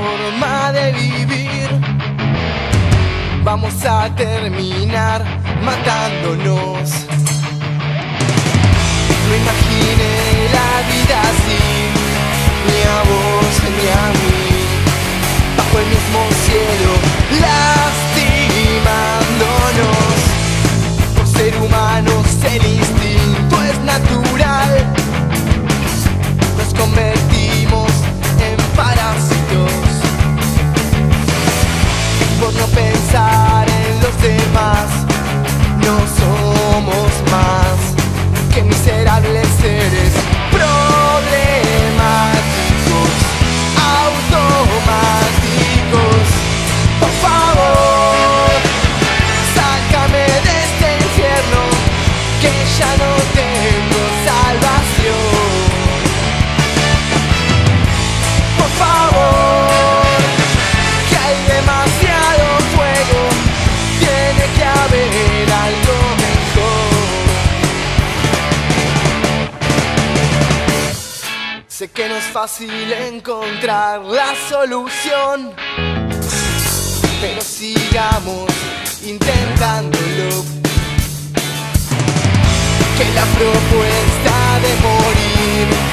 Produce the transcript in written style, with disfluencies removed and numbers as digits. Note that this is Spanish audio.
forma de vivir. Vamos a terminar matándonos. No imaginé la vida así, ni a vos ni a mí, bajo el mismo cielo, lastimándonos. Por ser humanos el instinto es natural. Nos convertimos en parásitos por no pensar en los demás. No somos más que miserables seres problemáticos, automáticos. Por favor, sácame de este infierno, que ya no tengo salvación. Por favor, que hay demasiado fuego, tiene que haber algo mejor. Sé que no es fácil encontrar la solución, pero sigamos intentándolo. Que la propuesta de morir